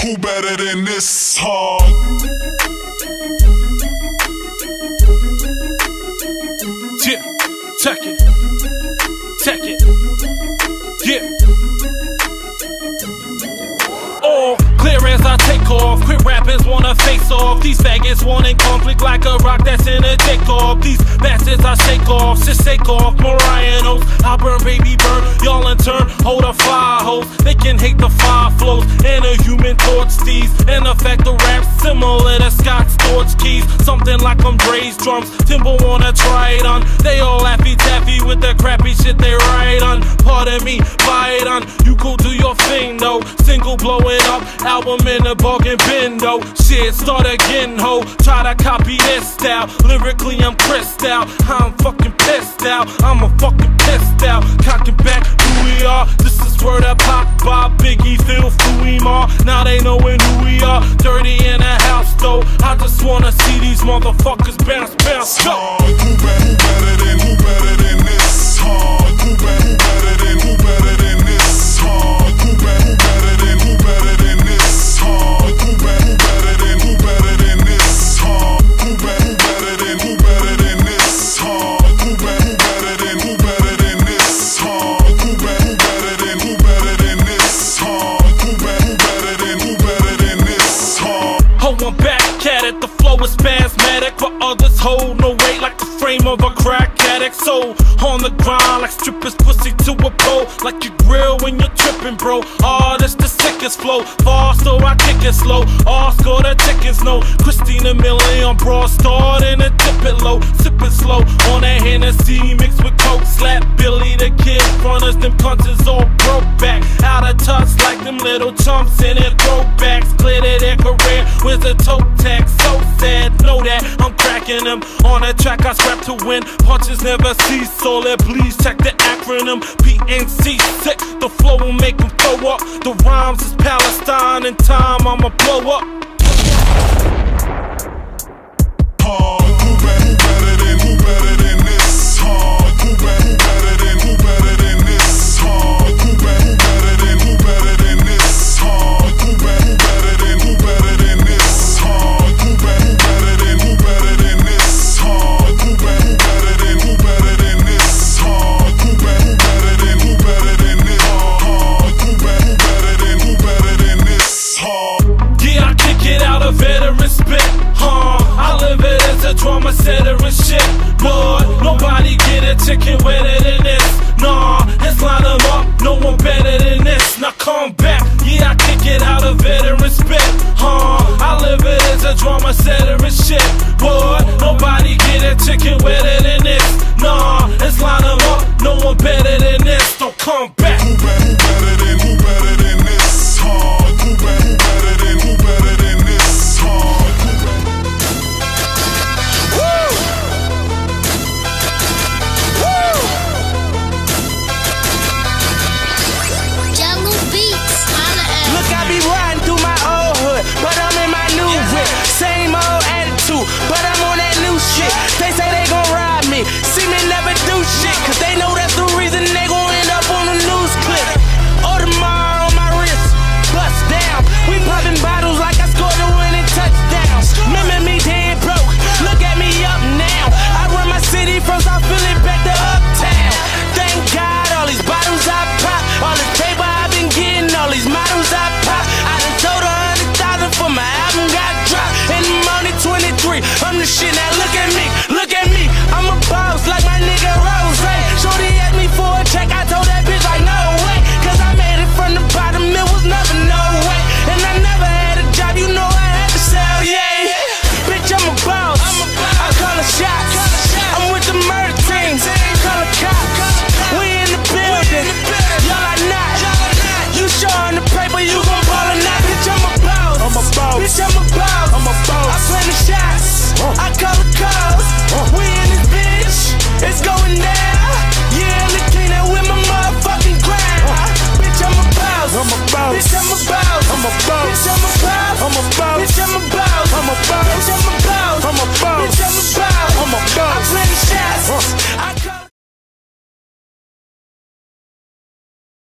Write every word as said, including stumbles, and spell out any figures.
Who better than this hard? Yeah, check it, check it, yeah. Oh, clear as I take off. Quit rappers wanna face off. These faggots wanting conflict like a rock that's in a takeoff. These bastards I shake off, just shake off. Mariah knows I burn, baby burn. Y'all in turn hold a fire hose. They can hate the fire flows and a human torch these. In effect, the rap similar to Scott's torch keys. Something like I'm Dre's drums. Timber wanna try it on. They all laffy taffy with the crappy shit they write on. Pardon me, buy it on. You go do your thing though. Single blowing up, album in the bargain bin though. Shit, start again ho. Try to copy this style. Lyrically I'm crissed out. I'm fucking pissed out. I'm a fucking pissed out. Cocking back who we are. This is word up pop by Biggie, Phil, Fuimar. Now they knowin' who we are. Dirty in the house though. I just wanna see these motherfuckers bounce, bounce, go. Who better, who better than, who better than this hard? Who better, who better than, who better than this hard? Who better, who better than, who better than this hard? Who better, who better than, who better than this hard? Who better, who better than, who better than this hard? Who better, who better than, who better than this hard? Who better, who better than, who better than this hard? Who better, who better than, who better than this hard? Oh, I'm back at it. The flow is spasmodic, but others hold no weight like the frame of a crack addict. So on the grind like strippers pussy to a pole. Like you grill when you're tripping, bro. Oh, this the sickest flow. Fast so I kick it slow. All score the tickets, no. Christina Milian, broad starting to tip it low. Sipping slow on that Hennessy mixed with coke. Slap Billy the Kid, runners, them punches all broke back. Out of touch like them little chumps in their throwbacks. Clear their career with a toe tag. So sad, know that I'm cracking them. On the track I scrap to win. Punches never cease, so let please check the acronym P N C. Sick, the flow will make them throw up. The rhymes is Palestine, in time I'ma blow up. Hard. Who better, who better than, who better than this hard? Who better, who better than, who better than this hard? Who better, who better than, who better than this hard? Who better, who better than, who better than this hard? Who better, who better than, who better than this hard? Who better, who better than, who better than this hard? Who better, who better than, who better than this hard? Who better, who better than, who better than this hard? Yeah, I kick it out of veteran spit, huh? I live it as a drama setter and shit. Lord, nobody get a chicken wetter than this. Nah, let's line them up, no one better than this. Now come back, yeah, I kick it out of veteran spit, huh? I live it as a drama setter and shit. Lord, nobody get a chicken wetter than this. Nah, let's line them up, no one better than this. So come back. Who better, who better than, who better than this hard? Who better, who better than, who better than this hard? Jungle Beats, holla at Look, I be riding through my old hood, but I'm in my new whip. Same old attitude, but I'm on that new shit. They say they gon' ride me, see me never do shit, cause they know that's the reason they gon' end up on the news clip. Audemars on my wrist, bust down. We popping bottles like I scored a winning touchdown. Remember me dead broke, look at me up now. I run my city from South Philly back to Uptown. Thank God all these bottles I pop, all this paper I've been getting, all these models I pop. I done sold a hundred thousand for my album got dropped. And I'm only twenty-three, I'm the shit, now look at me, look at me. I'm a boss like my nigga Rose. Shorty asked me for a check, I told that bitch like no way. Cause I made it from the bottom, it was never no way. And I never had a job, you know I had to sell, yeah. Bitch, I'm a boss, I call a shots. I'm with the murder team, call a cops. We in the building, y'all are not. You showing the paper, you gon' ball or not. Bitch, I'm a boss, I'm a boss. Bitch, I'm a boss, I'm a boss. I play the shots, I call the calls. We in this bitch, it's going down.